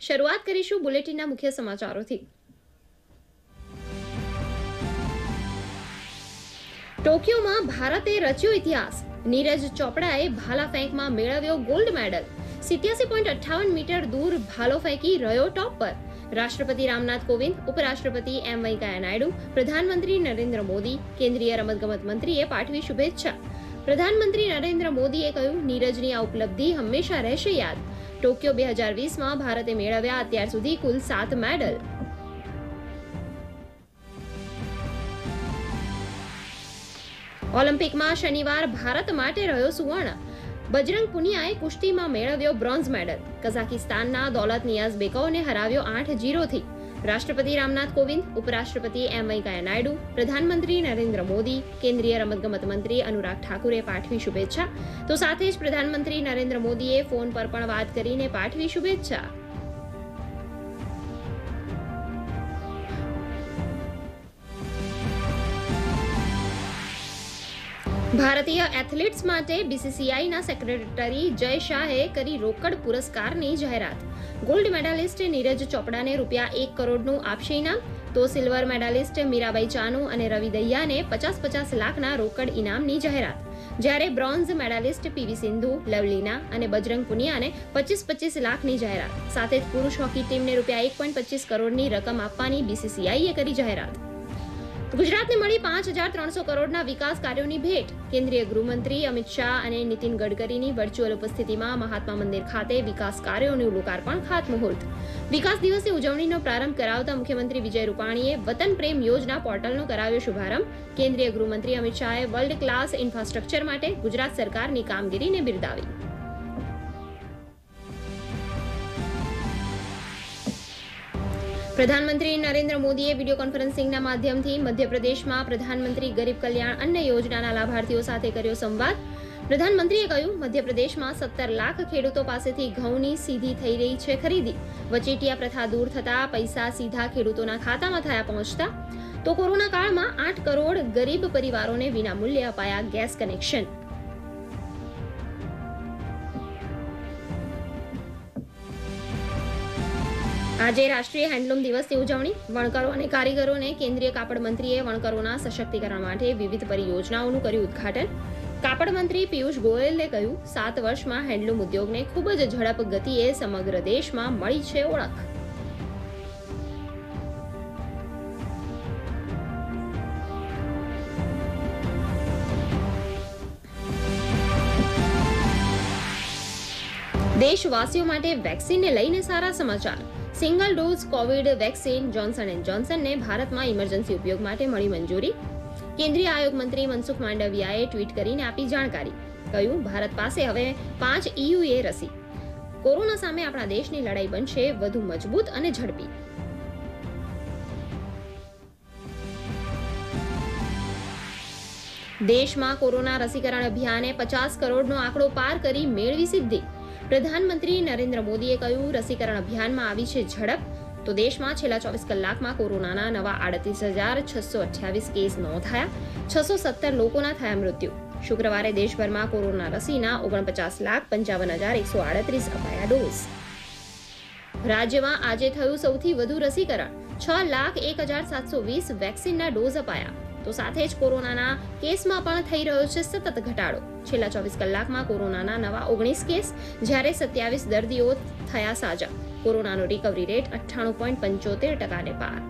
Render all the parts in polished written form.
શરૂઆત કરીશું બુલેટિનના મુખ્ય સમાચારોથી। ટોક્યોમાં ભારતે રચ્યો ઇતિહાસ। નીરજ ચોપડાએ ભાલા ફેંકમાં મેળવ્યો ગોલ્ડ મેડલ। 87.58 મીટર દૂર ભાલો ફેંકી રહ્યો ટોપ પર। રાષ્ટ્રપતિ રામનાથ કોવિંદ, ઉપરાષ્ટ્રપતિ એમ વેંકૈયા નાયડુ, પ્રધાનમંત્રી નરેન્દ્ર મોદી, કેન્દ્રીય રમતગમત મંત્રીએ પાઠવી શુભેચ્છા। પ્રધાનમંત્રી નરેન્દ્ર મોદીએ કહ્યું, નીરજની આ ઉપલબ્ધિ હંમેશા રહેશે યાદ। ટોક્યો 2020માં ભારતે મેળવ્યા અત્યાર સુધી કુલ 7 મેડલ। ઓલિમ્પિકમાં શનિવાર ભારત માટે રહ્યો સુવર્ણ। બજરંગ પુનિયાએ કુસ્તીમાં મેળવ્યો બ્રોન્ઝ મેડલ। કઝાકિસ્તાનના દૌલત નિયાઝબેકોવને હરાવ્યો 8-0થી। રાષ્ટ્રપતિ રામનાથ કોવિંદ, ઉપરાષ્ટ્રપતિ એમ વેંકૈયા નાયડુ, પ્રધાનમંત્રી નરેન્દ્ર મોદી, કેન્દ્રીય રમતગમત મંત્રી અનુરાગ ઠાકુરે પાઠવી શુભેચ્છા। તો સાથે જ પ્રધાનમંત્રી નરેન્દ્ર મોદીએ ફોન પર પણ વાત કરીને પાઠવી શુભેચ્છા। ભારતીય એથ્લેટ્સ માટે બીસીસીઆઈના સેક્રેટરી જય શાહે કરી રોકડ પુરસ્કારની જાહેરાત। ગોલ્ડ મેડાલિસ્ટ નીરજ ચોપડાને ₹1 કરોડનું આપશે ઇનામ, તો સિલ્વર મેડાલિસ્ટ મીરાબાઈ ચાનુ અને રવિ દહિયાને 50-50 લાખના રોકડ ઇનામની જાહેરાત। જ્યારે bronze medalist PV Sindhu, Lovlina અને બજરંગ પુનિયાને 25-25 લાખની જાહેરાત। સાથે જ પુરુષ હોકી ટીમને ₹1.25 કરોડની રકમ આપવાની બીસીસીઆઈએ કરી જાહેરાત। ગુજરાતને મળી 5,300 કરોડના વિકાસ કાર્યોની ભેટ। કેન્દ્રીય ગૃહમંત્રી અમિત શાહ અને નીતિન ગડકરીની વર્ચ્યુઅલ ઉપસ્થિતિમાં મહાત્મા મંદિર ખાતે વિકાસ કાર્યોનું લોકાર્પણ ખાતમુહૂર્ત। વિકાસ દિવસની ઉજવણીનો પ્રારંભ કરાવતા મુખ્યમંત્રી વિજય રૂપાણીએ વતન પ્રેમ યોજના પોર્ટલનો કરાવ્યો શુભારંભ। કેન્દ્રીય ગૃહમંત્રી અમિત શાહે વર્લ્ડ ક્લાસ ઇન્ફ્રાસ્ટ્રક્ચર માટે ગુજરાત સરકારની કામગીરીને બિરદાવી। પ્રધાનમંત્રી નરેન્દ્ર મોદીએ વિડીયો કોન્ફરન્સિંગના માધ્યમથી મધ્યપ્રદેશમાં પ્રધાનમંત્રી ગરીબ કલ્યાણ અન્ન યોજનાના લાભાર્થીઓ સાથે કર્યો સંવાદ। પ્રધાનમંત્રીએ કહ્યું, મધ્યપ્રદેશમાં 17 લાખ ખેડૂતો પાસેથી ઘઉંની સીધી થઈ રહી છે ખરીદી। વચેટિયા પ્રથા દૂર થતા પૈસા સીધા ખેડૂતોના ખાતામાં થયા પહોંચતા। તો કોરોના કાળમાં 8 કરોડ ગરીબ પરિવારોને વિનામૂલ્યે અપાયા ગેસ કનેક્શન। આજે રાષ્ટ્રીય હેન્ડલૂમ દિવસની ઉજવણી। વણકરો અને કારીગરોને કેન્દ્રીય કાપડ મંત્રીએ વણકરોના સશક્તિકરણ માટે વિવિધ પરિયોજનાઓનું કર્યું ઉદ્ઘાટન। કાપડ મંત્રી પિયુષ ગોયલે કહ્યું, 7 વર્ષમાં હેન્ડલૂમ ઉદ્યોગને ખૂબ જ ઝડપ ગતિએ સમગ્ર દેશમાં મળી છે ઓળખ। દેશવાસીઓ માટે વેક્સિનને લઈને સારા સમાચાર। Single dose Covid vaccine Johnson and જોન્સનને ભારતમાં ઇમરજન્સી ઉપયોગ માટે મળી મંજૂરી। કેન્દ્રીય આયોગ મંત્રી મનસુખ માંડવિયાએ ટ્વીટ કરીને આપી જાણકારી। કહ્યું, ભારત પાસે હવે 5 EUA રસી। કોરોના સામે આપણા દેશની લડાઈ બનશે વધુ મજબૂત અને ઝડપી। દેશમાં કોરોના રસીકરણ અભિયાને 50 કરોડનો આંકડો પાર કરી મેળવી સિદ્ધિ। પ્રધાનમંત્રી નરેન્દ્ર મોદીએ કહ્યું, રસીકરણ અભિયાનમાં આવી છે ઝડપ। તો દેશમાં છેલ્લા 24 કલાકમાં કોરોનાના નવા 38,628 કેસ નોંધાયા। 617 લોકોના થયા મૃત્યુ। શુક્રવારે દેશભરમાં કોરોના રસીના 49,55,138 અપાયા ડોઝ। રાજ્યમાં આજે થયું સૌથી વધુ રસીકરણ। 6,01,720 વેક્સિનના ડોઝ અપાયા। તો સાથે જ કોરોનાના કેસમાં પણ થઈ રહ્યો છે સતત ઘટાડો। છેલ્લા 24 કલાકમાં કોરોનાના નવા 19 કેસ, જ્યારે 27 દર્દીઓ થયા સાજા। કોરોનાનો રિકવરી રેટ 98.75% પાર।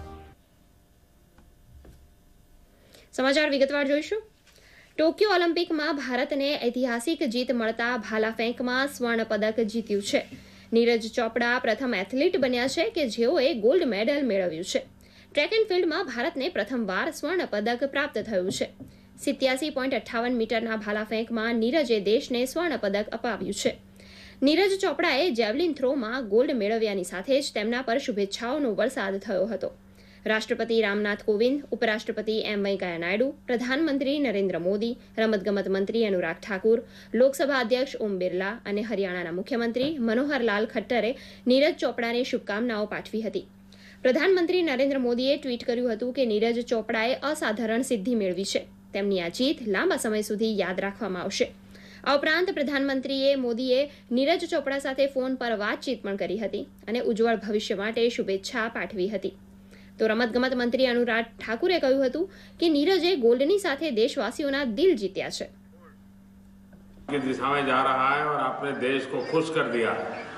સમાચાર વિગતવાર જોઈશું। ટોક્યો ઓલિમ્પિકમાં ભારતને ઐતિહાસિક જીત મળતા ભાલા ફેંકમાં સ્વર્ણ પદક જીત્યું છે। નીરજ ચોપડા પ્રથમ એથ્લીટ બન્યા છે કે જેઓએ ગોલ્ડ મેડલ મેળવ્યું છે। ટ્રેક એન્ડ ફિલ્ડમાં ભારતને પ્રથમવાર સ્વર્ણ પદક પ્રાપ્ત થયું છે। 87.58 મીટરના ભાલા ફેંકમાં નીરજે દેશને સ્વર્ણ પદક અપાવ્યું છે। નીરજ ચોપડાએ જેવલિન થ્રોમાં ગોલ્ડ મેળવ્યાની સાથે જ તેમના પર શુભેચ્છાઓનો વરસાદ થયો હતો। રાષ્ટ્રપતિ રામનાથ કોવિંદ, ઉપરાષ્ટ્રપતિ એમ વેંકૈયા નાયડુ, પ્રધાનમંત્રી નરેન્દ્ર મોદી, રમતગમત મંત્રી અનુરાગ ઠાકુર, લોકસભા અધ્યક્ષ ઓમ બિરલા અને હરિયાણાના મુખ્યમંત્રી મનોહરલાલ ખટ્ટરે નીરજ ચોપડાને શુભકામનાઓ પાઠવી હતી। પ્રધાનમંત્રી નરેન્દ્ર મોદીએ ટ્વીટ કર્યું હતું કે નીરજ ચોપડાએ અસાધારણ સિદ્ધિ મેળવી છે। તેમની આ જીત લાંબા સમય સુધી યાદ રાખવામાં આવશે। આ ઉપરાંત પ્રધાનમંત્રીએ મોદીએ નીરજ ચોપડા સાથે ફોન પર વાતચીત પણ કરી હતી અને ઉજ્જવળ ભવિષ્ય માટે શુભેચ્છા પાઠવી હતી. તો રમતગમત મંત્રી અનુરાગ ઠાકુરે કહ્યું હતું કે નીરજે ગોલ્ડની સાથે દેશવાસીઓના દિલ જીત્યા છે. की दिशा में जा रहा है और आपने देश को खुश कर दिया.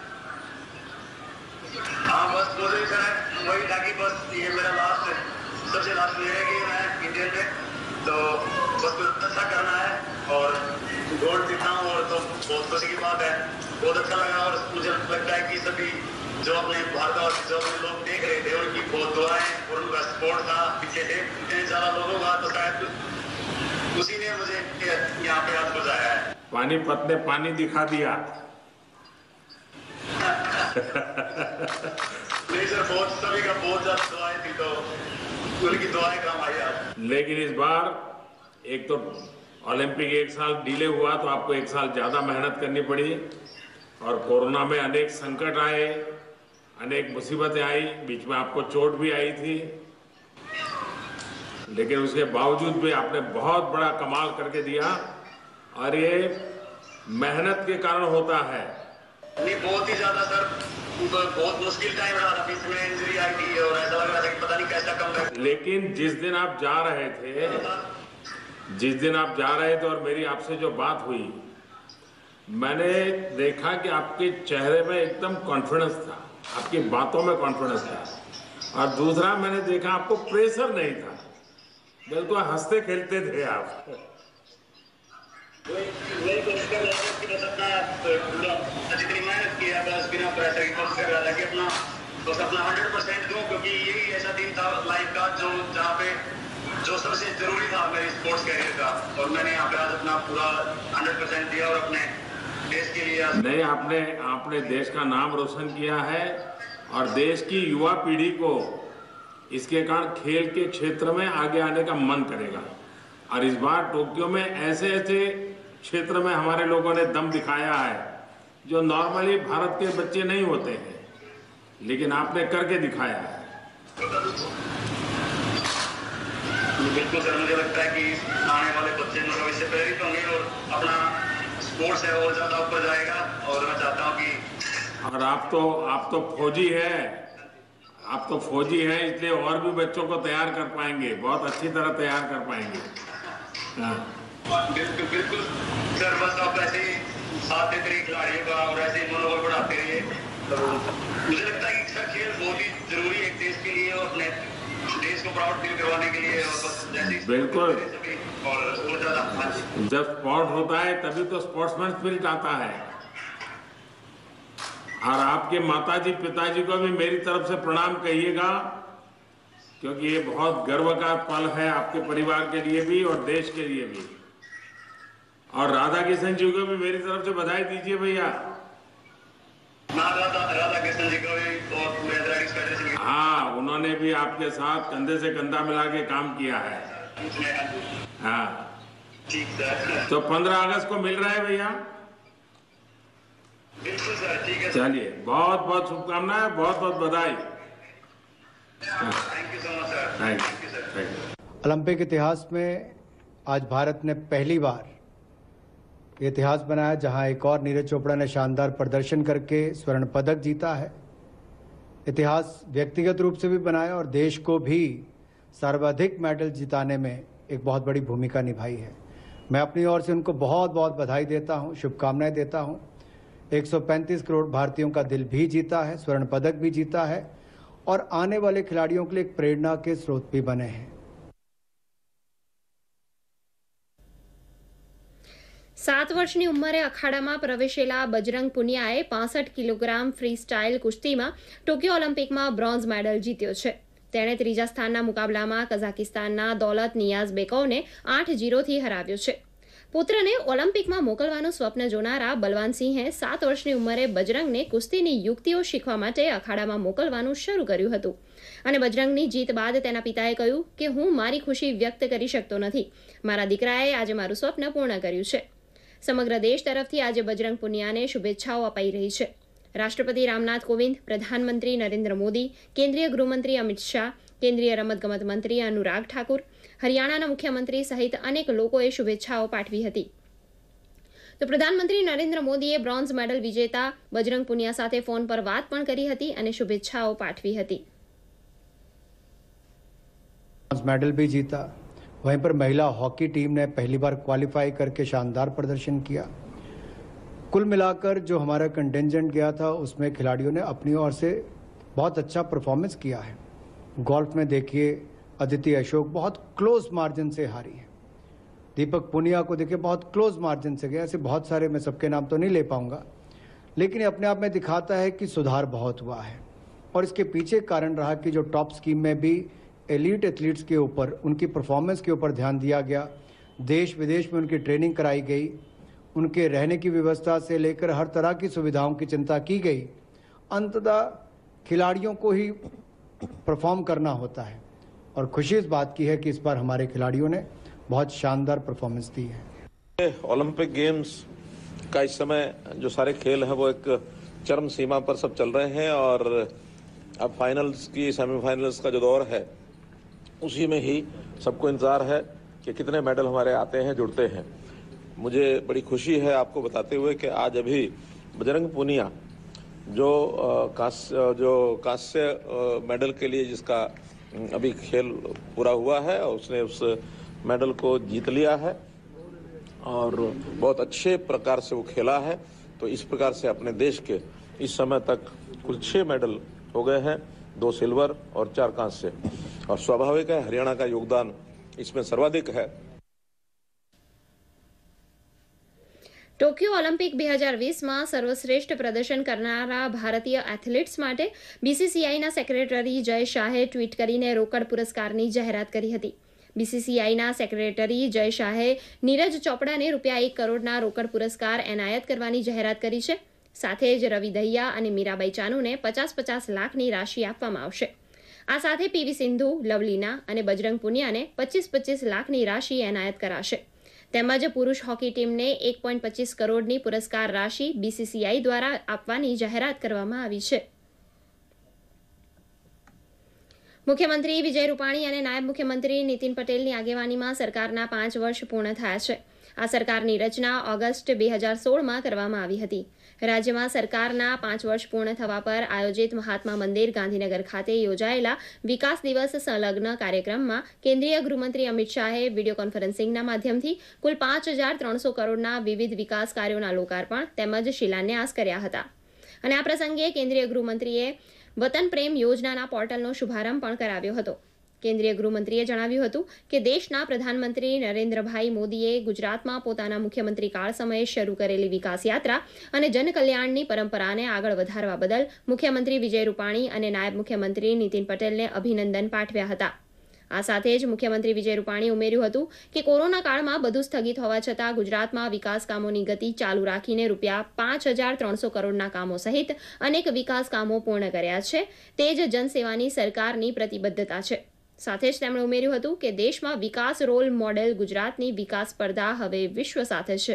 हाँ, बस वही था कि बस ये मेरा सबसे लास्ट ईयर है कि मैं इंडियन में, तो बस कुछ अच्छा करना है और गोल्ड जीतना हूँ और तो बहुत खुशी की बात है. बहुत अच्छा लगा और मुझे लगता है कि सभी जो अपने भारतवासी जो अपने लोग देख रहे थे उनकी बहुत दुआएं और उनका सपोर्ट था पीछे से इतने ज्यादा लोगों का, तो शायद उसी ने मुझे यहाँ पे हाथ बजाया है. पानीपत ने पानी दिखा दिया. नहीं सर, बहुत सभी का बहुत ज्यादा दुआएं थी, तो उनकी दुआएं काम आई आज. लेकिन इस बार एक तो ओलंपिक एक साल डिले हुआ तो आपको एक साल ज्यादा मेहनत करनी पड़ी और कोरोना में अनेक संकट आए, अनेक मुसीबतें आई, बीच में आपको चोट भी आई थी, लेकिन उसके बावजूद भी आपने बहुत बड़ा कमाल करके दिया और ये मेहनत के कारण होता है. नहीं, बहुत ही ज्यादा सर, बहुत मुश्किल टाइम रहा था, बीच में इंजरी आई थी और ऐसा लग रहा था कि पता नहीं कैसा कम है. लेकिन जिस दिन आप जा रहे थे और मेरी आपसे जो बात हुई, मैंने देखा कि आपके चेहरे में एकदम कॉन्फिडेंस था, आपकी बातों में कॉन्फिडेंस था और दूसरा मैंने देखा आपको प्रेशर नहीं था, बिल्कुल हंसते खेलते थे आप. वही कोशिश कर रहा था कि बस अपना जितनी मेहनत की है बस बिना प्रेशर की कोशिश कर रहा था कि अपना 100% दूं, क्योंकि यही ऐसा दिन था लाइफ का जहाँ पे जो सबसे जरूरी था मेरे स्पोर्ट्स कैरियर का, और मैंने यहाँ पे आज अपना पूरा 100% दिया और अपने देश के लिए. नहीं, आपने देश का नाम रोशन किया है और देश की युवा पीढ़ी को इसके कारण खेल के क्षेत्र में आगे आने का मन करेगा. और इस बार टोक्यो में ऐसे क्षेत्र में हमारे लोगों ने दम दिखाया है जो नॉर्मली भारत के बच्चे नहीं होते हैं, लेकिन आपने करके दिखाया है. बिल्कुल सर, मुझे लगता है कि आने वाले बच्चे भविष्य प्रेरित होंगे और अपना स्पोर्ट्स है और ज्यादा ऊपर जाएगा. और मैं चाहता हूँ कि और आप तो फौजी है इसलिए और भी बच्चों को तैयार कर पाएंगे, बहुत अच्छी तरह तैयार कर पाएंगे. बिल्कुल सर, बस आप ऐसे ही साथ देते रहिए खिलाड़ियों का और ऐसे ही मनोबल बढ़ाते रहिए. तो मुझे लगता है कि सर खेल बहुत ही जरूरी है एक देश के लिए और अपने देश को प्राउड फील करवाने के लिए. और बस जैसे बिल्कुल, और ज्यादा जब स्पोर्ट होता है तभी तो स्पोर्ट्समैन स्पिरिट आता है. और आपके माताजी पिताजी को भी मेरी तरफ से प्रणाम कहिएगा, क्योंकि ये बहुत गर्व का पल है आपके परिवार के लिए भी और देश के लिए भी. और राधा किशन जी को भी मेरी तरफ से बधाई दीजिए भैया. राधा किशन जी को भी और पूरे एथलेटिक्स फेडरेशन. हाँ, उन्होंने भी आपके साथ कंधे से कंधा मिला के काम किया है. हाँ ठीक सर. तो 15 अगस्त को मिल रहा है भैया. बिल्कुल सर, ठीक है. चलिए, बहुत बहुत शुभकामनाएं, बहुत बहुत बधाई. Thank you so much sir. Thank you sir. You. Olympic इतिहास में आज भारत ने पहली बार इतिहास बनाया जहां एक और नीरज चोपड़ा ने शानदार प्रदर्शन करके स्वर्ण पदक जीता है. इतिहास व्यक्तिगत रूप से भी बनाया और देश को भी सर्वाधिक मेडल जिताने में एक बहुत बड़ी भूमिका निभाई है. मैं अपनी ओर से उनको बहुत बहुत बधाई देता हूं, शुभकामनाएं देता हूं. 135 करोड़ भारतीयों का दिल भी जीता है, स्वर्ण पदक भी जीता है और आने वाले खिलाड़ियों के लिए एक प्रेरणा के स्रोत भी बने हैं. 7 વર્ષની ઉંમરે અખાડામાં પ્રવેશેલા બજરંગ પુનિયાએ 65 કિલોગ્રામ ફ્રી સ્ટાઇલ કુસ્તીમાં ટોક્યો ઓલિમ્પિકમાં બ્રોન્ઝ મેડલ જીત્યો છે. તેણે ત્રીજા સ્થાનના મુકાબલામાં કઝાકિસ્તાનના દૌલત નિયાઝ બેકોવને 8-0થી હરાવ્યો છે. પુત્રને ઓલિમ્પિકમાં મોકલવાનું સ્વપ્ન જોનારા બલવાન સિંહે 7 વર્ષની ઉંમરે બજરંગને કુસ્તીની યુક્તિઓ શીખવા માટે અખાડામાં મોકલવાનું શરૂ કર્યું હતું અને બજરંગની જીત બાદ તેના પિતાએ કહ્યું કે હું મારી ખુશી વ્યક્ત કરી શકતો નથી. મારા દીકરાએ આજે મારું સ્વપ્ન પૂર્ણ કર્યું છે. સમગ્ર દેશ તરફથી આજે બજરંગ પુનિયાને શુભેચ્છાઓ અપાઈ રહી છે. રાષ્ટ્રપતિ રામનાથ કોવિંદ, પ્રધાનમંત્રી નરેન્દ્ર મોદી, કેન્દ્રીય ગૃહમંત્રી અમિત શાહ, કેન્દ્રીય રમતગમત મંત્રી અનુરાગ ઠાકુર, હરિયાણાના મુખ્યમંત્રી સહિત અનેક લોકોએ શુભેચ્છાઓ પાઠવી હતી. તો પ્રધાનમંત્રી નરેન્દ્ર મોદીએ બ્રોન્ઝ મેડલ વિજેતા બજરંગ પુનિયા સાથે ફોન પર વાત પણ કરી હતી અને શુભેચ્છાઓ પાઠવી હતી. मेडल भी जीता. वहीं पर महिला हॉकी टीम ने पहली बार क्वालिफाई करके शानदार प्रदर्शन किया. कुल मिलाकर जो हमारा कंटिंजेंट गया था उसमें खिलाड़ियों ने अपनी ओर से बहुत अच्छा परफॉर्मेंस किया है. गोल्फ में देखिए अदिति अशोक बहुत क्लोज मार्जिन से हारी है. दीपक पुनिया को देखिए बहुत क्लोज मार्जिन से गए. ऐसे बहुत सारे, मैं सबके नाम तो नहीं ले पाऊंगा, लेकिन अपने आप में दिखाता है कि सुधार बहुत हुआ है. और इसके पीछे कारण रहा कि जो टॉप स्कीम में भी एलीट एथलीट्स के ऊपर, उनकी परफॉर्मेंस के ऊपर ध्यान दिया गया. देश विदेश में उनकी ट्रेनिंग कराई गई. उनके रहने की व्यवस्था से लेकर हर तरह की सुविधाओं की चिंता की गई. अंततः खिलाड़ियों को ही परफॉर्म करना होता है और खुशी इस बात की है कि इस बार हमारे खिलाड़ियों ने बहुत शानदार परफॉर्मेंस दी है. ओलंपिक गेम्स का इस समय जो सारे खेल हैं वो एक चरम सीमा पर सब चल रहे हैं और अब फाइनल्स की, सेमीफाइनल्स का जो दौर है उसी में ही सबको इंतजार है कि कितने मेडल हमारे आते हैं, जुड़ते हैं. मुझे बड़ी खुशी है आपको बताते हुए कि आज अभी बजरंग पुनिया जो कांस्य मेडल के लिए जिसका अभी खेल पूरा हुआ है और उसने उस मेडल को जीत लिया है और बहुत अच्छे प्रकार से वो खेला है. तो इस प्रकार से अपने देश के इस समय तक कुल 6 मेडल हो गए हैं, 2 सिल्वर और 4 कांस्य. और स्वाभाविक है हरियाणा का योगदान इसमें सर्वाधिक है. ટોક્યો ઓલિમ્પિક 2020માં સર્વશ્રેષ્ઠ પ્રદર્શન કરનારા ભારતીય એથ્લેટ્સ માટે બીસીસીઆઈના સેક્રેટરી જય શાહે ટ્વીટ કરીને રોકડ પુરસ્કારની જાહેરાત કરી હતી. બીસીસીઆઈના સેક્રેટરી જય શાહે નીરજ ચોપડાને ₹1 કરોડના રોકડ પુરસ્કાર એનાયત કરવાની જાહેરાત કરી છે. સાથે જ રવિ દહિયા અને મીરાબાઈ ચાનુને 50-50 લાખની રાશિ આપવામાં આવશે. આ સાથે પીવી સિંધુ, લવલીના અને બજરંગ પુનિયાને 25-25 લાખની રાશિ એનાયત કરાશે. તેમજ પુરુષ હોકી ટીમને 1.25 કરોડની પુરસ્કાર રાશિ બીસીસીઆઈ દ્વારા આપવાની જાહેરાત કરવામાં આવી છે. મુખ્યમંત્રી વિજય રૂપાણી અને નાયબ મુખ્યમંત્રી નીતિન પટેલની આગેવાનીમાં સરકારના 5 વર્ષ પૂર્ણ થયા છે. આ સરકારની રચના ઓગસ્ટ 2016માં કરવામાં આવી હતી. રાજ્યમાં સરકારના 5 વર્ષ પૂર્ણ થવા પર આયોજિત મહાત્મા મંદિર ગાંધીનગર ખાતે યોજાયેલા વિકાસ દિવસ સંલગ્ન કાર્યક્રમમાં કેન્દ્રીય ગૃહમંત્રી અમિત શાહે વિડીયો કોન્ફરન્સિંગના માધ્યમથી કુલ 5,300 કરોડના વિવિધ વિકાસ કાર્યોના લોકાર્પણ તેમજ શિલાન્યાસ કર્યા હતા. અને આ પ્રસંગે કેન્દ્રીય ગૃહમંત્રીએ વતન પ્રેમ યોજનાના પોર્ટલનો શુભારંભ પણ કરાવ્યો હતો. કેન્દ્રીય ગૃહમંત્રીએ જણાવ્યું હતું કે દેશના પ્રધાનમંત્રી નરેન્દ્રભાઈ મોદીએ ગુજરાતમાં પોતાના મુખ્યમંત્રી કાળ સમયે શરૂ કરેલી વિકાસ યાત્રા અને જનકલ્યાણની પરંપરાને આગળ વધારવા બદલ મુખ્યમંત્રી વિજય રૂપાણી અને નાયબ મુખ્યમંત્રી નીતિન પટેલને અભિનંદન પાઠવ્યા હતા. આ સાથે જ મુખ્યમંત્રી વિજય રૂપાણીએ ઉમેર્યું હતું કે કોરોના કાળમાં બધું સ્થગિત હોવા છતાં ગુજરાતમાં વિકાસ કામોની ગતિ ચાલુ રાખીને ₹5,300 કરોડના કામો સહિત અનેક વિકાસ કામો પૂર્ણ કર્યા છે. તે જ જનસેવાની સરકારની પ્રતિબદ્ધતા છે. સાથે જ તેમણે ઉમેર્યું હતું કે દેશમાં વિકાસ રોલ મોડેલ ગુજરાતની વિકાસ સ્પર્ધા હવે વિશ્વ સાથે છે.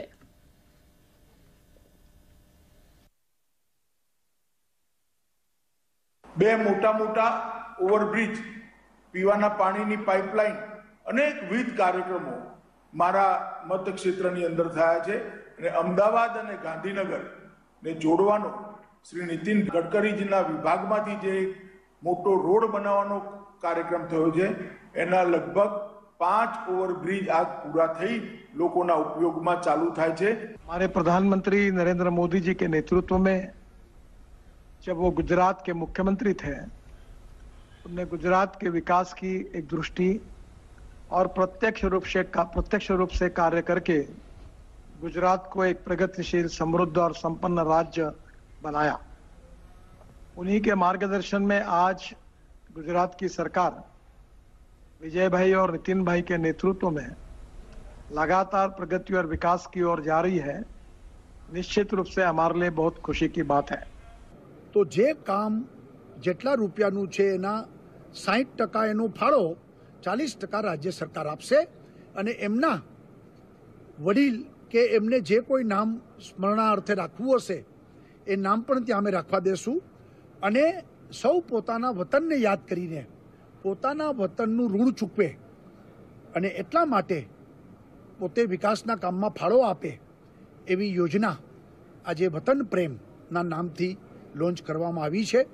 બે મોટા ઓવરબ્રિજ, પીવાના પાણીની પાઇપલાઇન, અનેકવિધ કાર્યક્રમો મારા મતક્ષેત્રની અંદર થયા છે અને અમદાવાદ અને ગાંધીનગરને જોડવાનો શ્રી નીતિન ગડકરીજીના વિભાગમાંથી જે મોટો રોડ બનાવવાનો कार्यक्रम थयो छे एना लगभग 5 ओवरब्रिज आज पूरा थई लोकोना उपयोग में चालू थाय छे. हमारे प्रधानमंत्री नरेंद्र मोदी जी के नेतृत्व में जब वो गुजरात के मुख्यमंत्री थे, उन्होंने गुजरात के विकास की एक दृष्टि और प्रत्यक्ष रूप से कार्य करके गुजरात को एक प्रगतिशील, समृद्ध और संपन्न राज्य बनाया. उन्हीं के मार्गदर्शन में आज गुजरात की सरकार विजय भाई और नितिन भाई के नेतृत्व में लगातार प्रगति और विकास की ओर जा रही है. निश्चित रूप से हमारे लिए बहुत खुशी की बात है. तो जे काम जेटला रूपियाનું છે એના 60% એનો ફાળો 40% રાજ્ય સરકાર આપશે અને એમના વડીલ કે એમને જે કોઈ નામ સ્મરણાર્થે રાખવું હશે એ નામ પણ ત્યાં અમે રાખવા દેશું અને સૌ પોતાના વતનને યાદ કરીને પોતાના વતનનું ઋણ ચૂકવે અને એટલા માટે પોતે વિકાસના કામમાં ફાળો આપે એવી યોજના આજે વતન પ્રેમના નામથી લોન્ચ કરવામાં આવી છે.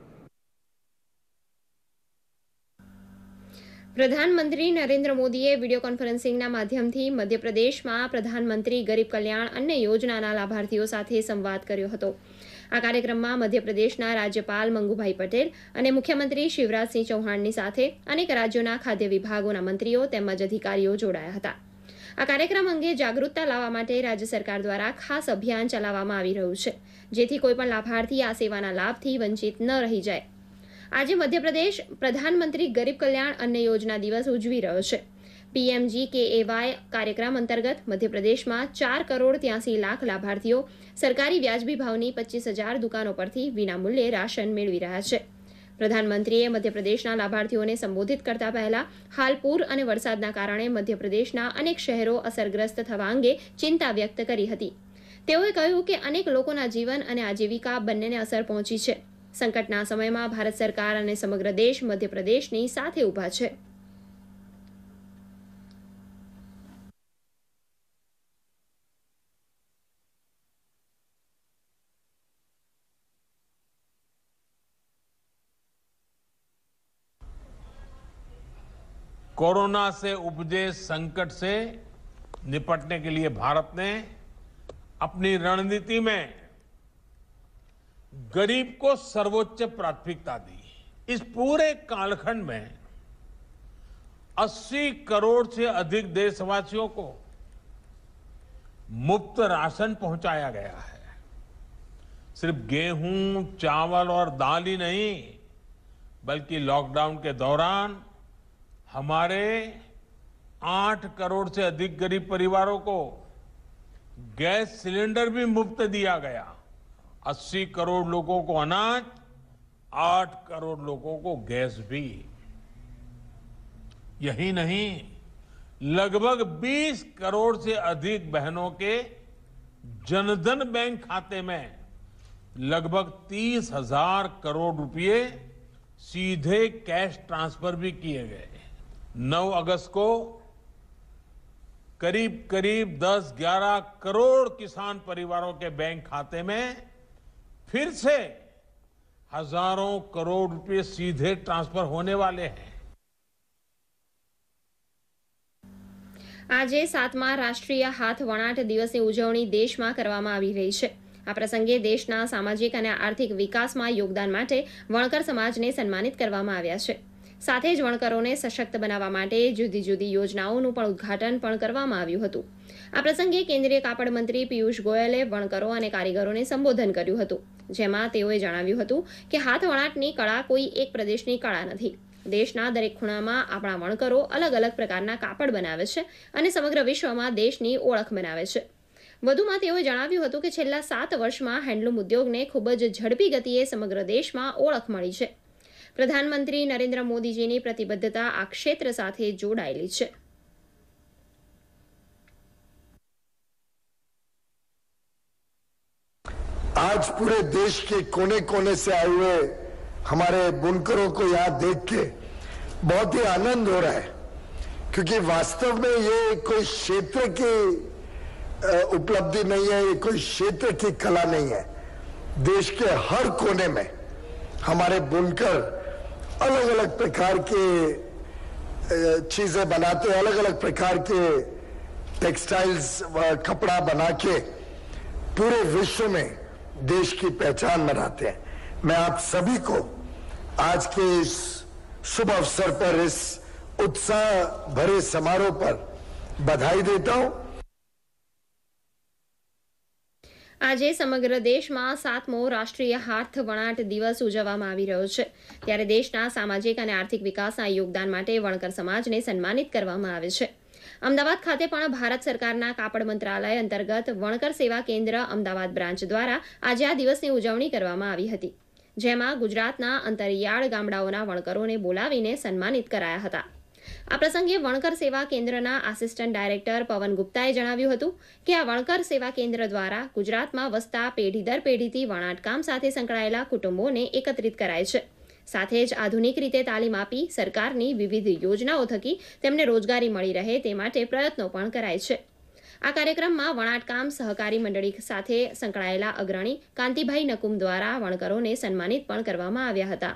પ્રધાનમંત્રી નરેન્દ્ર મોદીએ વિડીયો કોન્ફરન્સિંગના માધ્યમથી મધ્યપ્રદેશમાં પ્રધાનમંત્રી ગરીબ કલ્યાણ અન્ન યોજનાના લાભાર્થીઓ સાથે સંવાદ કર્યો હતો. આ કાર્યક્રમમાં મધ્યપ્રદેશના રાજ્યપાલ મંગુભાઈ પટેલ અને મુખ્યમંત્રી શિવરાજસિંહ ચૌહાણની સાથે અનેક રાજ્યોના ખાદ્ય વિભાગોના મંત્રીઓ તેમજ અધિકારીઓ જોડાયા હતા. આ કાર્યક્રમ અંગે જાગૃતતા લાવવા માટે રાજ્ય સરકાર દ્વારા ખાસ અભિયાન ચલાવવામાં આવી રહ્યું છે, જેથી કોઈપણ લાભાર્થી આ સેવાના લાભથી વંચિત ન રહી જાય. આજે મધ્યપ્રદેશ પ્રધાનમંત્રી ગરીબ કલ્યાણ અન્ન યોજના દિવસ ઉજવી રહ્યો છે. PMGKAY કાર્યક્રમ અંતર્ગત મધ્યપ્રદેશમાં 4,83,00,000 લાભાર્થીઓ સરકારી વ્યાજબી ભાવની 25,000 દુકાનો પરથી વિનામૂલ્યે રાશન મેળવી રહ્યા છે. પ્રધાનમંત્રીએ મધ્યપ્રદેશના લાભાર્થીઓને સંબોધિત કરતા પહેલા હાલ પૂર અને વરસાદના કારણે મધ્યપ્રદેશના અનેક શહેરો અસરગ્રસ્ત થવા અંગે ચિંતા વ્યક્ત કરી હતી. તેઓએ કહ્યું કે અનેક લોકોના જીવન અને આજીવિકા બંનેને અસર પહોંચી છે. સંકટના સમયમાં ભારત સરકાર અને સમગ્ર દેશ મધ્યપ્રદેશની સાથે ઊભા છે. कोरोना से उपजे संकट से निपटने के लिए भारत ने अपनी रणनीति में गरीब को सर्वोच्च प्राथमिकता दी. इस पूरे कालखंड में 80 करोड़ से अधिक देशवासियों को मुफ्त राशन पहुंचाया गया है. सिर्फ गेहूं, चावल और दाल ही नहीं, बल्कि लॉकडाउन के दौरान हमारे 8 करोड़ से अधिक गरीब परिवारों को गैस सिलेंडर भी मुफ्त दिया गया. 80 करोड़ लोगों को अनाज, 8 करोड़ लोगों को गैस भी. यही नहीं, लगभग 20 करोड़ से अधिक बहनों के जनधन बैंक खाते में लगभग 30,000 करोड़ रुपए सीधे कैश ट्रांसफर भी किए गए. 9 अगस्त को करीब 10-11 करोड़ किसान परिवारों के बैंक खाते में फिर से हजारों करोड़ रुपए सीधे ट्रांसफर होने वाले हैं. આજે 7મા રાષ્ટ્રીય હાથ વણાટ દિવસની ઉજવણી દેશમાં કરવામાં આવી રહી છે. આ પ્રસંગે દેશના સામાજિક અને આર્થિક વિકાસમાં યોગદાન માટે વણકર સમાજને સન્માનિત કરવામાં આવ્યા છે. સાથે જ વણકરોને સશક્ત બનાવવા માટે જુદી જુદી યોજનાઓનું પણ ઉદ્ઘાટન પણ કરવામાં આવ્યું હતું. આ પ્રસંગે કેન્દ્રીય કાપડ મંત્રી પિયુષ ગોયલે વણકરો અને કારીગરોને સંબોધન કર્યું હતું, જેમાં તેઓએ જણાવ્યું હતું કે હાથ વણાટની કળા કોઈ એક પ્રદેશની કળા નથી. દેશના દરેક ખૂણામાં આપણા વણકરો અલગ અલગ પ્રકારના કાપડ બનાવે છે અને સમગ્ર વિશ્વમાં દેશની ઓળખ બનાવે છે. વધુમાં તેઓએ જણાવ્યું હતું કે છેલ્લા 7 વર્ષમાં હેન્ડલૂમ ઉદ્યોગને ખૂબ જ ઝડપી ગતિએ સમગ્ર દેશમાં ઓળખ મળી છે. પ્રધાનમંત્રી નરેન્દ્ર મોદીજીની પ્રતિબદ્ધતા આ ક્ષેત્ર સાથે જોડાયેલી છે. आज पूरे देश के कोने कोने से आए हुए हमारे बुनकरों को यहाँ देख के बहुत ही आनंद हो रहा है, क्योंकि वास्तव में ये कोई क्षेत्र की उपलब्धि नहीं है, ये कोई क्षेत्र की कला नहीं है. देश के हर कोने में हमारे बुनकर अलग अलग प्रकार के चीजें बनाते हैं, अलग अलग प्रकार के टेक्सटाइल्स कपड़ा बना के पूरे विश्व में देश की पहचान बनाते हैं. मैं आप सभी को आज के इस शुभ अवसर पर, इस उत्साह भरे समारोह पर बधाई देता हूं. આજે સમગ્ર દેશમાં 7મો રાષ્ટ્રીય હાથ વણાટ દિવસ ઉજવવામાં આવી રહ્યો છે. ત્યારે દેશના સામાજિક અને આર્થિક વિકાસના યોગદાન માટે વણકર સમાજને સન્માનિત કરવામાં આવે છે. અમદાવાદ ખાતે પણ ભારત સરકારના કાપડ મંત્રાલય અંતર્ગત વણકર સેવા કેન્દ્ર અમદાવાદ બ્રાન્ચ દ્વારા આજે આ દિવસની ઉજવણી કરવામાં આવી હતી, જેમાં ગુજરાતના અંતરિયાળ ગામડાઓના વણકરોને બોલાવીને સન્માનિત કરાયા હતા. આ પ્રસંગે વણકર સેવા કેન્દ્રના આસિસ્ટન્ટ ડાયરેક્ટર પવન ગુપ્તાએ જણાવ્યું હતું કે આ વણકર સેવા કેન્દ્ર દ્વારા ગુજરાતમાં વસતા પેઢી દર પેઢીથી વણાટકામ સાથે સંકળાયેલા કુટુંબોને એકત્રિત કરાય છે. સાથે જ આધુનિક રીતે તાલીમ આપી સરકારની વિવિધ યોજનાઓ થકી તેમને રોજગારી મળી રહે તે માટે પ્રયત્નો પણ કરાય છે. આ કાર્યક્રમમાં વણાટકામ સહકારી મંડળી સાથે સંકળાયેલા અગ્રણી કાંતિભાઈ નકુમ દ્વારા વણકરોને સન્માનિત પણ કરવામાં આવ્યા હતા.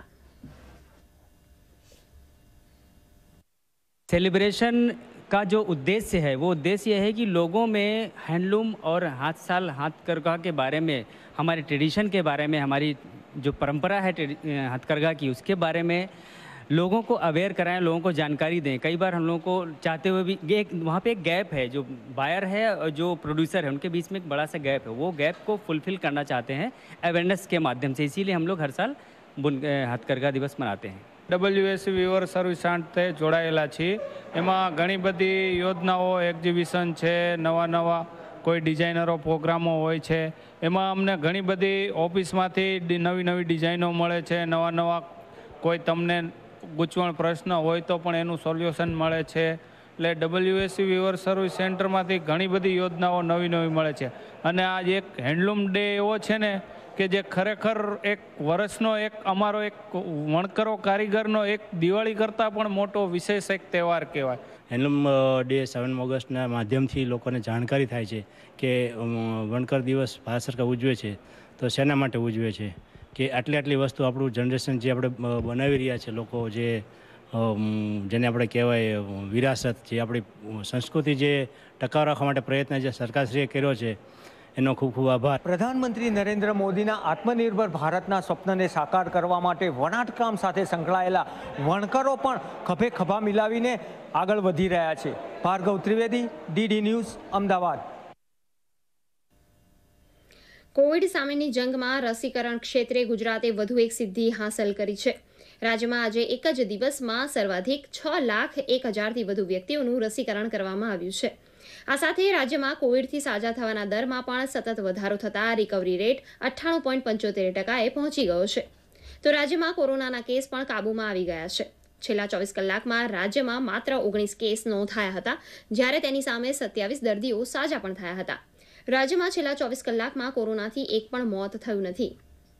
सेलिब्रेशन का जो उद्देश्य है वो उद्देश्य यह है कि लोगों में हैंडलूम और हाथकरघा के बारे में, हमारे ट्रेडिशन के बारे में, हमारी जो परंपरा है हाथकरघा की, उसके बारे में लोगों को अवेयर कराएं, लोगों को जानकारी दें. कई बार हम लोगों को चाहते हुए भी वहाँ पे एक गैप है, जो बायर है और जो प्रोड्यूसर है उनके बीच में एक बड़ा सा गैप है. वो गैप को फुलफिल करना चाहते हैं अवेयरनेस के माध्यम से. इसीलिए हम लोग हर साल हाथकरघा दिवस मनाते हैं. WSC વીવર સર્વિસ સાથે જોડાયેલા છીએ. એમાં ઘણી બધી યોજનાઓ, એક્ઝિબિશન છે, નવા કોઈ ડિઝાઇનરો પ્રોગ્રામો હોય છે. એમાં અમને ઘણી બધી ઓફિસમાંથી નવી ડિઝાઇનો મળે છે. નવા કોઈ તમને ગૂંચવણ પ્રશ્ન હોય તો પણ એનું સોલ્યુશન મળે છે. એટલે WSC વીવર સર્વિસ સેન્ટરમાંથી ઘણી બધી યોજનાઓ નવી મળે છે. અને આ એક હેન્ડલૂમ ડે એવો છે ને કે જે ખરેખર એક વર્ષનો એક અમારો એક વણકરો કારીગરનો એક દિવાળી કરતાં પણ મોટો વિશેષ એક તહેવાર કહેવાય. હેન્ડલૂમ ડે 7 ઓગસ્ટના માધ્યમથી લોકોને જાણકારી થાય છે કે વણકર દિવસ ભારત સરકાર ઉજવે છે તો શેના માટે ઉજવે છે, કે આટલી વસ્તુ આપણું જનરેશન જે આપણે બનાવી રહ્યા છે, લોકો જેને આપણે કહેવાય વિરાસત, જે આપણી સંસ્કૃતિ જે ટકાવ રાખવા માટે પ્રયત્ન જે સરકારશ્રીએ કર્યો છે એનો ખૂબ આભાર. પ્રધાનમંત્રી નરેન્દ્ર મોદીના આત્મનિર્ભર ભારતના સ્વપ્નને સાકાર કરવા માટે વણાટકામ સાથે સંકળાયેલા વણકરો પણ ખભે ખભા મિલાવીને આગળ વધી રહ્યા છે. Bhargav Trivedi, DD news, Ahmedabad. Covid સામેની જંગમાં રસીકરણ ક્ષેત્રે ગુજરાતે વધુ એક સિદ્ધિ હાંસલ કરી છે. રાજ્યમાં આજે એક જ દિવસમાં સર્વાધિક 6,01,000થી વધુ વ્યક્તિઓનું રસીકરણ કરવામાં આવ્યું છે. આ સાથે રાજ્યમાં કોવિડથી સાજા થવાના દરમાં પણ સતત વધારો થતાં રિકવરી રેટ 98.75%એ પહોંચી ગયો છે. તો રાજ્યમાં કોરોનાના કેસ પણ કાબૂમાં આવી ગયા છે. છેલ્લા 24 કલાકમાં રાજ્યમાં માત્ર 19 કેસ નોંધાયા હતા, જ્યારે તેની સામે 27 દર્દીઓ સાજા પણ થયા હતા. રાજ્યમાં છેલ્લા 24 કલાકમાં કોરોનાથી એક પણ મોત થયું નથી.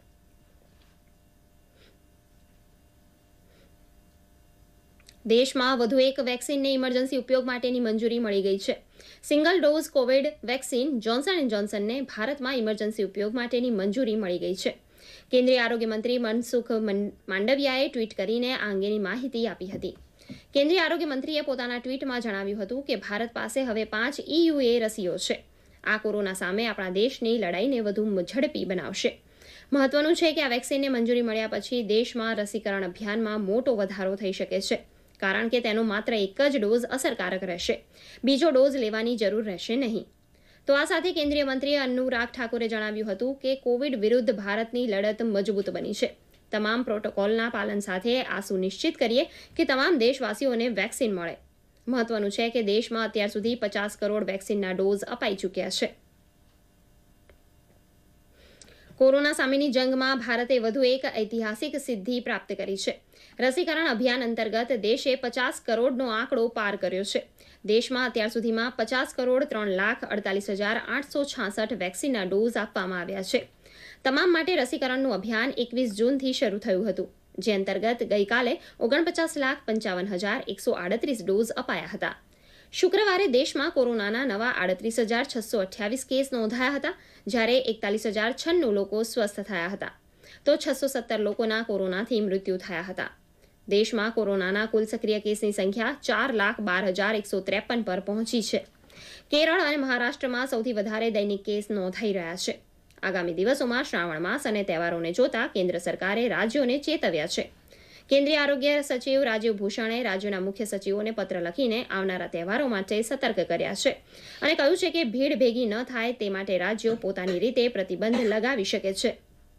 દેશમાં વધુ એક વેક્સિનને ઇમરજન્સી ઉપયોગ માટેની મંજૂરી મળી ગઈ છે. Single dose Covid vaccine Johnson and જોન્સનને ભારતમાં ઇમરજન્સી ઉપયોગ માટેની મંજૂરી મળી ગઈ છે. કેન્દ્રીય આરોગ્ય મંત્રી મનસુખ માંડવિયાએ ટ્વીટ કરીને આ અંગેની માહિતી આપી હતી. કેન્દ્રીય આરોગ્ય મંત્રીએ પોતાના ટ્વીટમાં જણાવ્યું હતું કે ભારત પાસે હવે 5 EUA રસીઓ છે. આ કોરોના સામે આપણા દેશની લડાઈને વધુ ઝડપી બનાવશે. મહત્વનું છે કે આ વેક્સિનને મંજૂરી મળ્યા પછી દેશમાં રસીકરણ અભિયાનમાં મોટો વધારો થઈ શકે છે, કારણ કે તેનો માત્ર એક જ ડોઝ અસરકારક રહેશે. બીજો ડોઝ લેવાની જરૂર રહેશે નહીં. તો આ સાથે કેન્દ્રીય મંત્રી અનુરાગ ઠાકુરે જણાવ્યું હતું કે કોવિડ વિરુદ્ધ ભારતની લડત મજબૂત બની છે. તમામ પ્રોટોકોલના પાલન સાથે આ સુનિશ્ચિત કરીએ કે તમામ દેશવાસીઓને વેક્સિન મળે. મહત્વનું છે કે દેશમાં અત્યાર સુધી 50 કરોડ વેક્સિનના ડોઝ અપાઈ ચૂક્યા છે. કોરોના સામેની જંગમાં ભારતે વધુ એક ઐતિહાસિક સિદ્ધિ પ્રાપ્ત કરી છે. રસીકરણ અભિયાન અંતર્ગત દેશે 50 કરોડનો આંકડો પાર કર્યો છે. દેશમાં અત્યાર સુધીમાં 50,03,48,866 વેક્સિનના ડોઝ આપવામાં આવ્યા છે. તમામ માટે રસીકરણનું અભિયાન 21 જૂનથી શરૂ થયું હતું, જે અંતર્ગત ગઈકાલે 49,55,138 ડોઝ અપાયા હતા. શુક્રવારે દેશમાં કોરોનાના નવા 38,628 કેસ નોંધાયા હતા, જ્યારે 41,096 લોકો સ્વસ્થ થયા હતા, તો 617 લોકોના કોરોનાથી મૃત્યુ થયા હતા. દેશમાં કોરોનાના કુલ સક્રિય કેસની સંખ્યા 4,12,153 પર પહોંચી છે. કેરળ અને મહારાષ્ટ્રમાં સૌથી વધારે દૈનિક કેસ નોંધાઈ રહ્યા છે. આગામી દિવસોમાં શ્રાવણ માસ અને તહેવારોને જોતા કેન્દ્ર સરકારે રાજ્યોને ચેતવ્યા છે. કેન્દ્રીય આરોગ્ય સચિવ રાજીવ ભૂષણે રાજ્યોના મુખ્ય સચિવોને પત્ર લખીને આવનારા તહેવારો માટે સતર્ક કર્યા છે અને કહ્યું છે કે ભીડ ભેગી ન થાય તે માટે રાજ્યો પોતાની રીતે પ્રતિબંધ લગાવી શકે છે.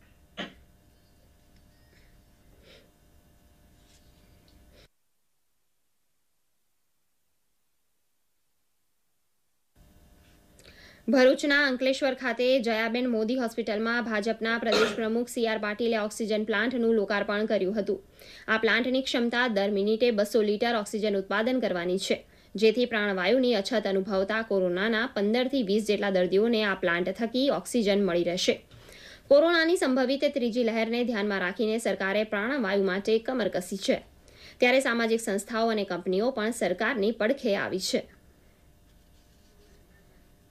ભરૂચના અંકલેશ્વર ખાતે જયાબેન મોદી હોસ્પિટલમાં ભાજપના પ્રદેશ પ્રમુખ CR પાટીલે ઓક્સિજન પ્લાન્ટનું લોકાર્પણ કર્યું હતું. આ પ્લાન્ટની ક્ષમતા દર મિનિટે 200 લીટર ઓક્સિજન ઉત્પાદન કરવાની છે, જેથી પ્રાણવાયુની અછત અનુભવતા કોરોનાના 15થી 20 જેટલા દર્દીઓને આ પ્લાન્ટ થકી ઓક્સિજન મળી રહેશે. કોરોનાની સંભવિત ત્રીજી લહેરને ધ્યાનમાં રાખીને સરકારે પ્રાણવાયુ માટે કમર કસી છે, ત્યારે સામાજિક સંસ્થાઓ અને કંપનીઓ પણ સરકારની પડખે આવી છે.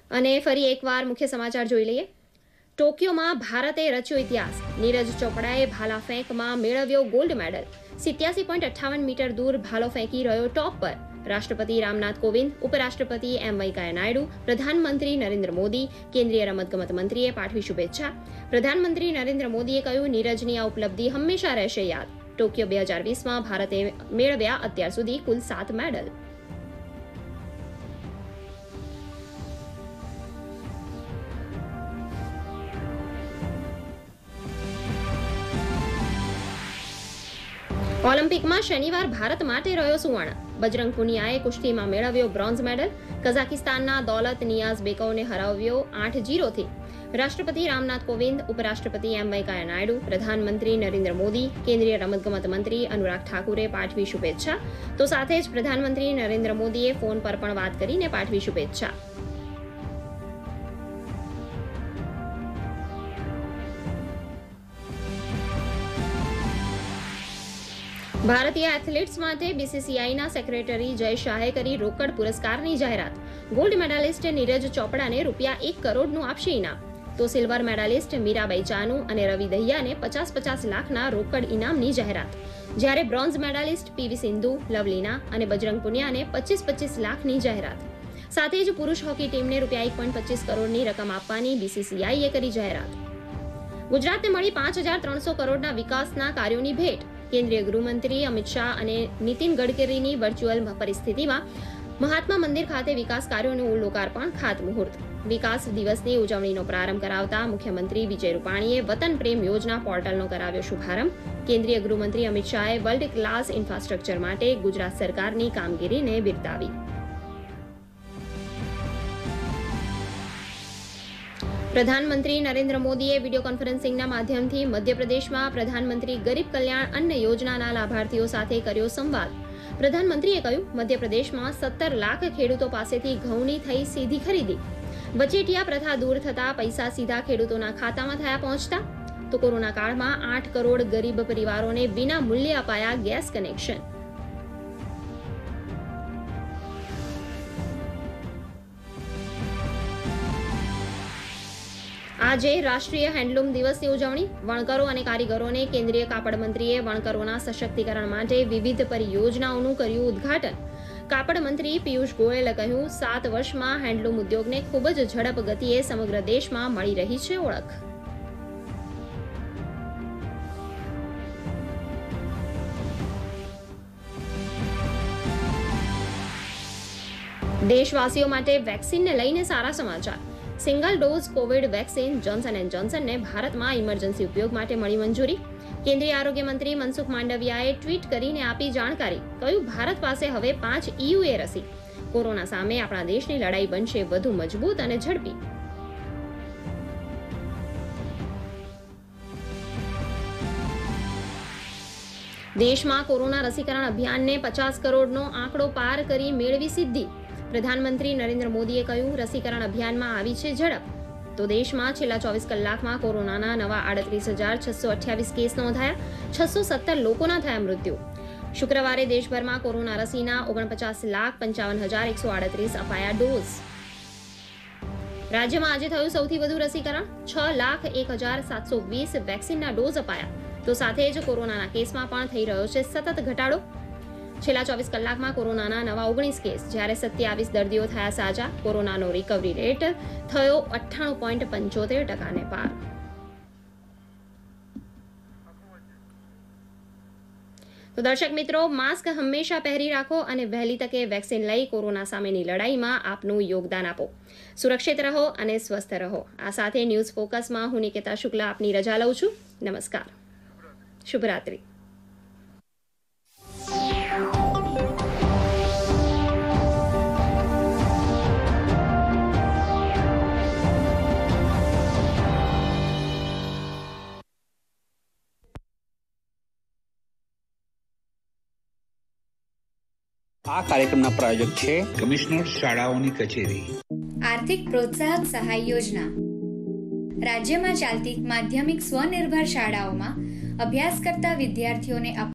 અને ફરી એકવાર મુખ્ય સમાચાર જોઈ લઈએ. ટોક્યોમાં ભારતે રચ્યો ઇતિહાસ. નીરજ ચોપડાએ ભાલા ફેંકમાં મેળવ્યો ગોલ્ડ મેડલ. 87.58 મીટર દૂર ભાલો ફેંકી રહ્યો ટોપ પર. રાષ્ટ્રપતિ રામનાથ કોવિંદ, ઉપરાષ્ટ્રપતિ એમ વેંકૈયા નાયડુ, પ્રધાનમંત્રી નરેન્દ્ર મોદી, કેન્દ્રીય રમતગમત મંત્રીએ પાઠવી શુભેચ્છા. પ્રધાનમંત્રી નરેન્દ્ર મોદીએ કહ્યું, નીરજની આ ઉપલબ્ધિ હંમેશા રહેશે યાદ. ટોક્યો 2020માં ભારતે મેળવ્યા અત્યાર સુધી કુલ 7 મેડલ. ઓલિમ્પિકમાં શનિવાર ભારત માટે રહ્યો સુવર્ણ. બજરંગ પુનિયાએ કુસ્તીમાં મેળવ્યો બ્રોન્ઝ મેડલ. કઝાકિસ્તાનના દૌલત નિયાઝબેકોવને હરાવ્યો 8-0થી. રાષ્ટ્રપતિ રામનાથ કોવિંદ, ઉપરાષ્ટ્રપતિ એમ વેંકૈયા નાયડુ, પ્રધાનમંત્રી નરેન્દ્ર મોદી, કેન્દ્રીય રમતગમત મંત્રી અનુરાગ ઠાકુરે પાઠવી શુભેચ્છા. તો સાથે જ પ્રધાનમંત્રી નરેન્દ્ર મોદીએ ફોન પર પણ વાત કરીને પાઠવી શુભેચ્છા. ભારતીય એથ્લેટ્સ માટે બીસીસીઆઈના સેક્રેટરી જય શાહે કરી રોકડ પુરસ્કારની જાહેરાત. ગોલ્ડ મેડાલિસ્ટ નીરજ ચોપડાને ₹1 કરોડનું આપશે ઇનામ. તો સિલ્વર મેડાલિસ્ટ મીરાબાઈ ચાનુ અને રવિ દહિયાને 50-50 લાખના રોકડ ઇનામની જાહેરાત. જ્યારે bronze medalist PV Sindhu, Lovlina અને બજરંગ પુનિયાને 25-25 લાખની જાહેરાત. સાથે જ પુરુષ હોકી ટીમને ₹1.25 કરોડની રકમ આપવાની બીસીસીઆઈએ કરી જાહેરાત. ગુજરાતને મળી 5,300 કરોડના વિકાસના કાર્યોની ભેટ. કેન્દ્રીય ગૃહમંત્રી અમિત શાહ અને નીતિન ગડકરીની વર્ચ્યુઅલ પરિસ્થિતિમાં મહાત્મા મંદિર ખાતે વિકાસ કાર્યોનું લોકાર્પણ, ખાતમુહૂર્ત. વિકાસ દિવસની ઉજવણીનો પ્રારંભ કરાવતા મુખ્યમંત્રી વિજય રૂપાણીએ વતન પ્રેમ યોજના પોર્ટલનો કરાવ્યો શુભારંભ. કેન્દ્રીય ગૃહમંત્રી અમિત શાહે વર્લ્ડ ક્લાસ ઇન્ફ્રાસ્ટ્રક્ચર માટે ગુજરાત સરકારની કામગીરીને બિરદાવી. પ્રધાનમંત્રી નરેન્દ્ર મોદીએ વિડીયો કોન્ફરન્સિંગના માધ્યમથી મધ્યપ્રદેશમાં પ્રધાનમંત્રી ગરીબ કલ્યાણ અન્ન યોજનાના લાભાર્થીઓ સાથે કર્યો સંવાદ. પ્રધાનમંત્રીએ કહ્યું, મધ્યપ્રદેશમાં 17 લાખ ખેડૂતો પાસેથી ઘઉંની થઈ સીધી ખરીદી. વચેટિયા પ્રથા દૂર થતા પૈસા સીધા ખેડૂતોના ખાતામાં થયા પહોંચતા. તો કોરોના કાળમાં 8 કરોડ ગરીબ પરિવારોને વિના મૂલ્યે અપાયા ગેસ કનેક્શન. આજે રાષ્ટ્રીય હેન્ડલૂમ દિવસની ઉજવણી. વણકરો અને કારીગરોને કેન્દ્રીય કાપડ મંત્રીએ વણકરોના સશક્તિકરણ માટે વિવિધ પરિયોજનાઓનું કર્યું ઉદ્ઘાટન. કાપડ મંત્રી પિયુષ ગોયલે કહ્યું, 7 વર્ષમાં હેન્ડલૂમ ઉદ્યોગને ખૂબ જ ઝડપ ગતિએ સમગ્ર દેશમાં મળી રહી છે ઓળખ. દેશવાસીઓ માટે વેક્સિનને લઈને સારા સમાચાર. Single dose Covid vaccine Johnson and જોન્સનને ભારતમાં ઇમરજન્સી ઉપયોગ માટે મળી મંજૂરી. કેન્દ્રીય આરોગ્ય મંત્રી મનસુખ માંડવિયાએ ટ્વીટ કરીને આપી જાણકારી. કહ્યું, ભારત પાસે હવે 5 EUA રસી. કોરોના સામે આપણા દેશની લડાઈ બનશે વધુ મજબૂત અને ઝડપી. દેશમાં કોરોના રસીકરણ અભિયાનને 50 કરોડનો આંકડો પાર કરી મેળવી સિદ્ધિ. પ્રધાનમંત્રી નરેન્દ્ર મોદીએ કહ્યું, રસીકરણ અભિયાનમાં આવી છે ઝડપ. તો દેશમાં છેલ્લા 24 કલાકમાં કોરોનાના નવા 38,628 કેસ નોંધાયા. 617 લોકોના થયા મૃત્યુ. શુક્રવારે દેશભરમાં કોરોના રસીના 49,55,138 અપાયા ડોઝ. રાજ્યમાં આજે થયું સૌથી વધુ રસીકરણ. 6,01,720 વેક્સિનના ડોઝ અપાયા. તો સાથે જ કોરોનાના કેસમાં પણ થઈ રહ્યો છે સતત ઘટાડો. છેલ્લા 24 કલાકમાં કોરોનાના નવા 19 કેસ, જ્યારે 27 દર્દીઓ થયા સાજા. કોરોનાનો રિકવરી રેટ થયો 98.75% પાર. તો દર્શક મિત્રો, માસ્ક હંમેશા પહેરી રાખો અને વહેલી તકે વેક્સિન લઈ કોરોના સામેની લડાઈમાં આપનું યોગદાન આપો. સુરક્ષિત રહો અને સ્વસ્થ રહો. આ સાથે ન્યૂઝ ફોકસમાં હું નિકેતા શુક્લા આપની રજા લઉં છું. નમસ્કાર. શુભરાત્રી. આ કાર્યક્રમના પ્રાયોજક છે કમિશનર શાળાઓની કચેરી. આર્થિક પ્રોત્સાહક સહાય યોજના રાજ્યમાં ચાલતી માધ્યમિક સ્વનિર્ભર શાળાઓમાં અભ્યાસ કરતા વિદ્યાર્થીઓને